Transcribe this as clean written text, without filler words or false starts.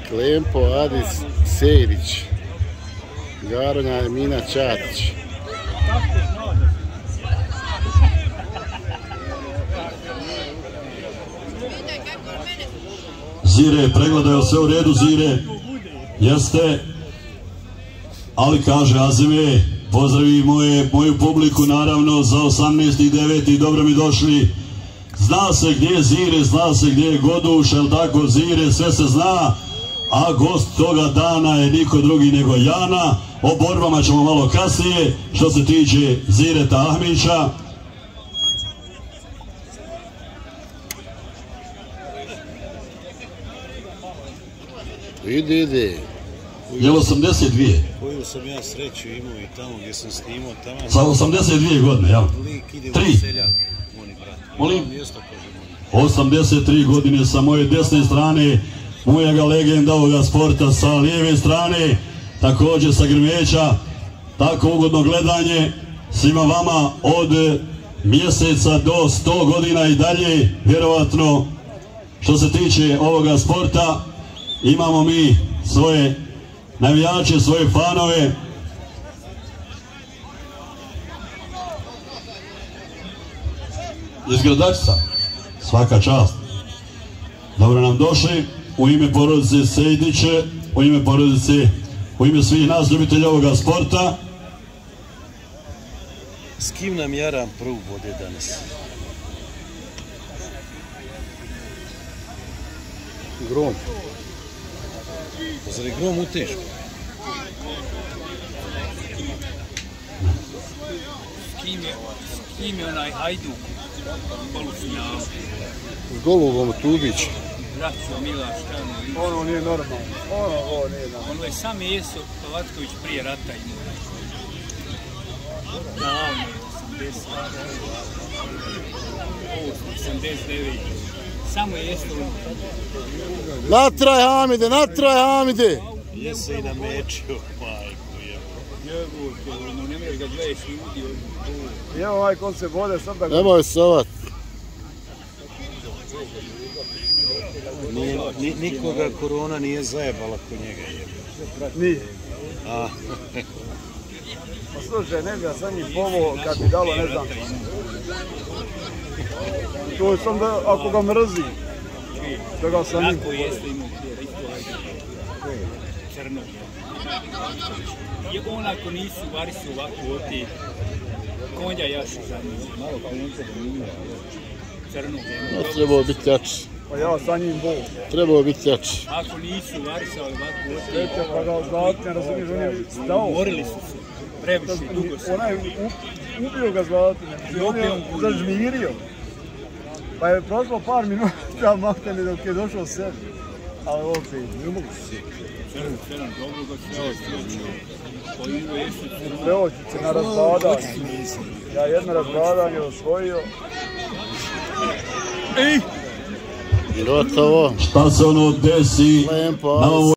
Klempo Adis Sejdić, Garonja Emina Čatić. Zire, pregledaju sve u redu, Zire, jeste, ali kaže Azime, pozdravi moju publiku naravno za 18.9. dobro mi došli. Zna se gdje je Zire, zna se gdje je Goduš, jel tako Zire, sve se zna, a gost toga dana je niko drugi nego Jana. O borbama ćemo malo kasnije, što se tiče Zireta Ahmića. Ide. Je 82? Koju sam ja sreću imao i tamo gdje sam snimao tamo. Sa 82 godine, jel? Lik ide u 3. seljak, oni brat. Molim? Mjesto kažem. 83 godine sa moje desne strane, moja ga legenda ovoga sporta sa lijeve strane, također sa Grmeća. Tako ugodno gledanje svima vama od mjeseca do 100 godina i dalje, vjerovatno. Što se tiče ovoga sporta, imamo mi svoje navijače, svoje fanove. Iz Gradačca, svaka čast. Dobro nam došli u ime porodice Sejdiće, u ime porodice, u ime svih nas ljubitelja ovoga sporta. S kim nam Jaran prvu vode danas? Grom. Zar je Grom u tešku? S kim je onaj Hajduk? Polufinal. S Golubom Tubić. Braćo Milaš, Štano. Ono nije normalno. Ovo nije normalno. Ono je sam Jeso Palatković prije rata imao. Davno, 89. Samo Jeso. Natraj Hamide, natraj Hamide! Jese i namečio, majku je. Jebote, ono, nemoj ga gledaš ljudi. Evo ovaj kon se vode sad da... Nemoj sovat. Nikoga korona nije zajebala kod njega. Nije. A, Pa slušaj, ne bi ja sam njih povo kad bi dalo, ne znam. To je sam da, ako ga mrzi, da ga sam njih Ratko Jeso imao prije, Crnog. I onako nisu, vari su ovako oti konja jaši za njih. Malo konca da nije. Crnog je. Trebao biti jači. pa ja sa njim bol. Trebao biti jači. Ako nisu varisali ovako oti. Sreće, pa ga zlatne, razumiješ, on je stao. Morili su se. Previše, dugo se. Onaj ubio ga zlatne, on je zažmirio. Pa je prošlo par minuta mahtene dok je došao sebi. Ali opet, ne mogu se sjetiti. Crn, dobro ga sreću. Preočice na razbadanje. Ja jedno razbadanje osvojio. Gotovo. Šta se ono desi Klempo na ovoj